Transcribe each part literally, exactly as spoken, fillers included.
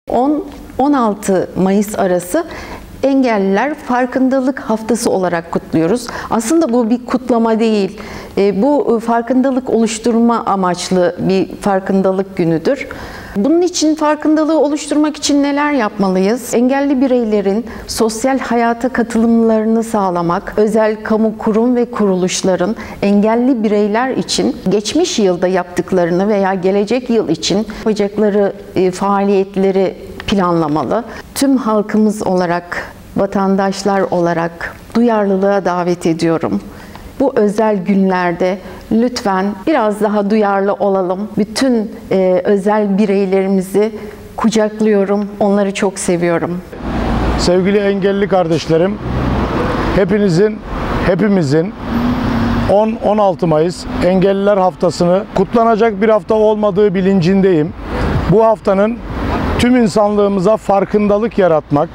on on altı Mayıs arası Engelliler Farkındalık Haftası olarak kutluyoruz. Aslında bu bir kutlama değil. Bu farkındalık oluşturma amaçlı bir farkındalık günüdür. Bunun için farkındalığı oluşturmak için neler yapmalıyız? Engelli bireylerin sosyal hayata katılımlarını sağlamak, özel kamu kurum ve kuruluşların engelli bireyler için geçmiş yılda yaptıklarını veya gelecek yıl için yapacakları faaliyetleri planlamalı. Tüm halkımız olarak, vatandaşlar olarak duyarlılığa davet ediyorum. Bu özel günlerde lütfen biraz daha duyarlı olalım. Bütün e, özel bireylerimizi kucaklıyorum. Onları çok seviyorum. Sevgili engelli kardeşlerim, hepinizin, hepimizin on on altı Mayıs Engelliler Haftası'nı kutlanacak bir hafta olmadığı bilincindeyim. Bu haftanın tüm insanlığımıza farkındalık yaratmak,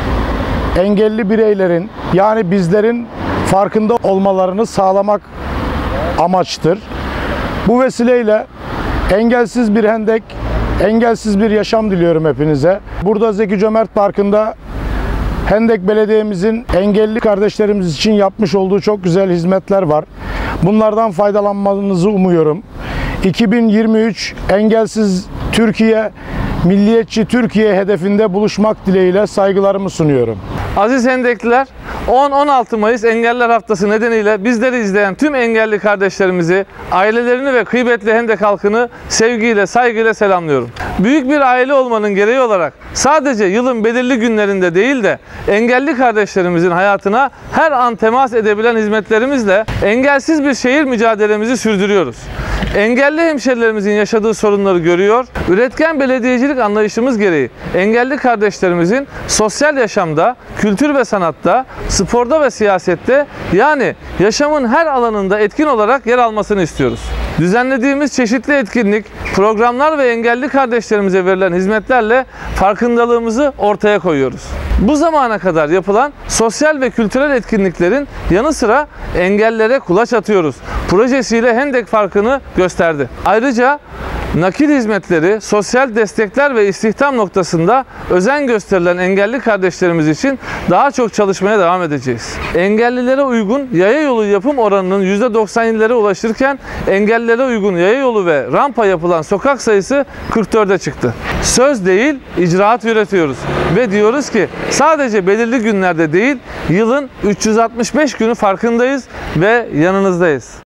engelli bireylerin yani bizlerin farkında olmalarını sağlamak amaçtır. Bu vesileyle engelsiz bir hendek, engelsiz bir yaşam diliyorum hepinize. Burada Zeki Cömert Parkı'nda Hendek Belediye'mizin engelli kardeşlerimiz için yapmış olduğu çok güzel hizmetler var. Bunlardan faydalanmanızı umuyorum. iki bin yirmi üç Engelsiz Türkiye, Milliyetçi Türkiye hedefinde buluşmak dileğiyle saygılarımı sunuyorum. Aziz Hendekliler, on on altı Mayıs Engelliler Haftası nedeniyle bizleri izleyen tüm engelli kardeşlerimizi, ailelerini ve kıymetli Hendek halkını sevgiyle, saygıyla selamlıyorum. Büyük bir aile olmanın gereği olarak sadece yılın belirli günlerinde değil de engelli kardeşlerimizin hayatına her an temas edebilen hizmetlerimizle engelsiz bir şehir mücadelemizi sürdürüyoruz. Engelli hemşerilerimizin yaşadığı sorunları görüyor, üretken belediyecilik anlayışımız gereği engelli kardeşlerimizin sosyal yaşamda, kültür ve sanatta, sporda ve siyasette yani yaşamın her alanında etkin olarak yer almasını istiyoruz. Düzenlediğimiz çeşitli etkinlik, programlar ve engelli kardeşlerimize verilen hizmetlerle farkındalığımızı ortaya koyuyoruz. Bu zamana kadar yapılan sosyal ve kültürel etkinliklerin yanı sıra engellilere kulaç atıyoruz projesiyle Hendek farkını gösterdi. Ayrıca nakil hizmetleri, sosyal destekler ve istihdam noktasında özen gösterilen engelli kardeşlerimiz için daha çok çalışmaya devam edeceğiz. Engellilere uygun yaya yolu yapım oranının yüzde doksan yedilere ulaşırken engellilere uygun yaya yolu ve rampa yapılan sokak sayısı kırk dörde çıktı. Söz değil, icraat üretiyoruz ve diyoruz ki sadece belirli günlerde değil, yılın üç yüz altmış beş günü farkındayız ve yanınızdayız.